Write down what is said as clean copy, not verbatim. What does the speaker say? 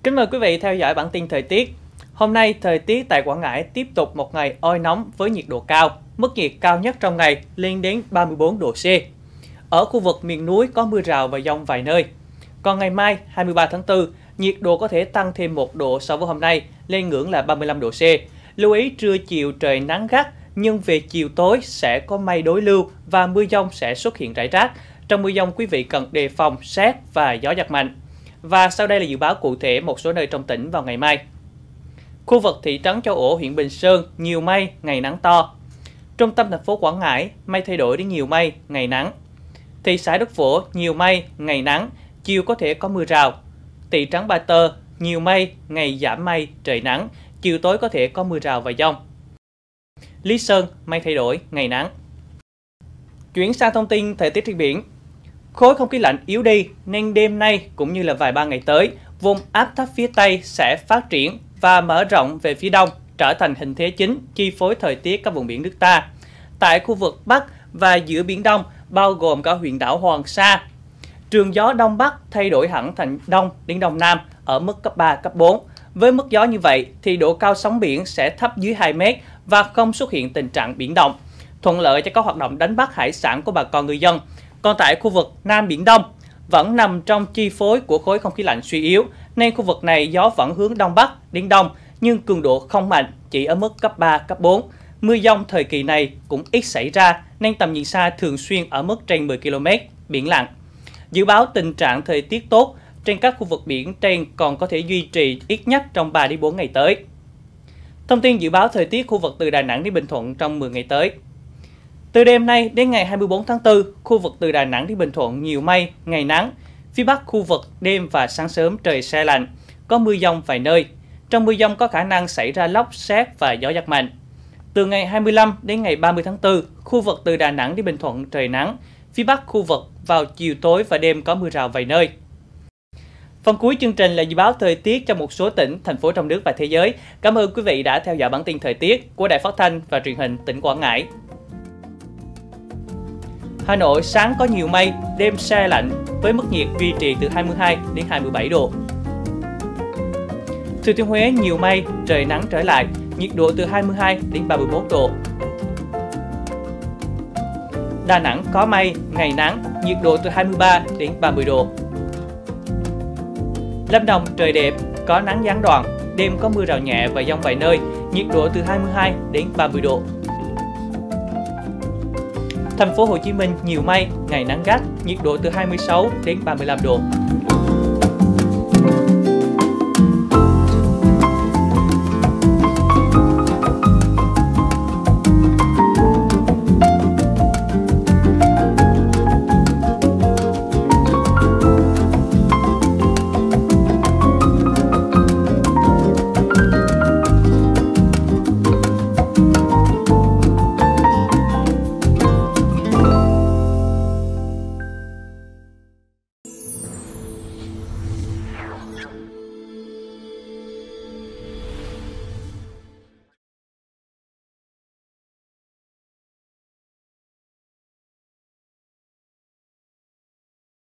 Kính mời quý vị theo dõi bản tin thời tiết. Hôm nay, thời tiết tại Quảng Ngãi tiếp tục một ngày oi nóng với nhiệt độ cao. Mức nhiệt cao nhất trong ngày lên đến 34 độ C. Ở khu vực miền núi có mưa rào và dông vài nơi. Còn ngày mai, 23 tháng 4, nhiệt độ có thể tăng thêm 1 độ so với hôm nay, lên ngưỡng là 35 độ C. Lưu ý trưa chiều trời nắng gắt, nhưng về chiều tối sẽ có mây đối lưu và mưa dông sẽ xuất hiện rải rác. Trong mưa dông, quý vị cần đề phòng sét và gió giật mạnh. Và sau đây là dự báo cụ thể một số nơi trong tỉnh vào ngày mai. Khu vực thị trấn Châu Ổ, huyện Bình Sơn, nhiều mây, ngày nắng to. Trung tâm thành phố Quảng Ngãi, mây thay đổi đến nhiều mây, ngày nắng. Thị xã Đức Phổ, nhiều mây, ngày nắng, chiều có thể có mưa rào. Thị trấn Ba Tơ, nhiều mây, ngày giảm mây, trời nắng, chiều tối có thể có mưa rào và dông. Lý Sơn, mây thay đổi, ngày nắng. Chuyển sang thông tin thời tiết trên biển. Khối không khí lạnh yếu đi nên đêm nay cũng như là vài ba ngày tới, vùng áp thấp phía Tây sẽ phát triển và mở rộng về phía đông, trở thành hình thế chính chi phối thời tiết các vùng biển nước ta. Tại khu vực Bắc và giữa Biển Đông, bao gồm cả huyện đảo Hoàng Sa, trường gió Đông Bắc thay đổi hẳn thành Đông đến Đông Nam ở mức cấp 3, cấp 4. Với mức gió như vậy thì độ cao sóng biển sẽ thấp dưới 2 mét và không xuất hiện tình trạng biển động, thuận lợi cho các hoạt động đánh bắt hải sản của bà con ngư dân. Còn tại khu vực Nam Biển Đông vẫn nằm trong chi phối của khối không khí lạnh suy yếu, nên khu vực này gió vẫn hướng Đông Bắc đến Đông, nhưng cường độ không mạnh, chỉ ở mức cấp 3, cấp 4. Mưa dông thời kỳ này cũng ít xảy ra, nên tầm nhìn xa thường xuyên ở mức trên 10 km, biển lặng. Dự báo tình trạng thời tiết tốt trên các khu vực biển trên còn có thể duy trì ít nhất trong 3 đến 4 ngày tới. Thông tin dự báo thời tiết khu vực từ Đà Nẵng đến Bình Thuận trong 10 ngày tới. Từ đêm nay đến ngày 24 tháng 4, khu vực từ Đà Nẵng đến Bình Thuận nhiều mây, ngày nắng. Phía Bắc khu vực đêm và sáng sớm trời se lạnh, có mưa dông vài nơi. Trong mưa dông có khả năng xảy ra lốc, sét và gió giật mạnh. Từ ngày 25 đến ngày 30 tháng 4, khu vực từ Đà Nẵng đến Bình Thuận trời nắng. Phía Bắc khu vực vào chiều tối và đêm có mưa rào vài nơi. Phần cuối chương trình là dự báo thời tiết cho một số tỉnh, thành phố trong nước và thế giới. Cảm ơn quý vị đã theo dõi bản tin thời tiết của Đài Phát thanh và Truyền hình tỉnh Quảng Ngãi. Hà Nội sáng có nhiều mây, đêm se lạnh với mức nhiệt duy trì từ 22 đến 27 độ. Thừa Thiên Huế nhiều mây, trời nắng trở lại, nhiệt độ từ 22 đến 31 độ. Đà Nẵng có mây, ngày nắng, nhiệt độ từ 23 đến 30 độ. Lâm Đồng trời đẹp, có nắng gián đoạn, đêm có mưa rào nhẹ và dông vài nơi, nhiệt độ từ 22 đến 30 độ. Thành phố Hồ Chí Minh nhiều mây, ngày nắng gắt, nhiệt độ từ 26 đến 35 độ.